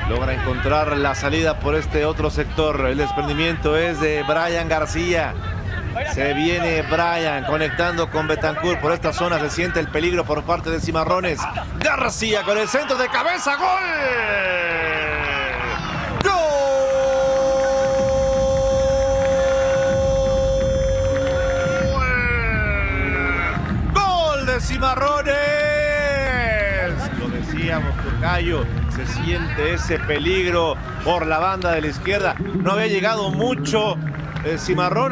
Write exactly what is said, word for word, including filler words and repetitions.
Logra encontrar la salida por este otro sector. El desprendimiento es de Brian García. Se viene Brian conectando con Betancourt. Por esta zona se siente el peligro por parte de Cimarrones. García con el centro de cabeza. ¡Gol! Cimarrones, lo decíamos, tocayo, se siente ese peligro por la banda de la izquierda. No había llegado mucho eh, Cimarrones.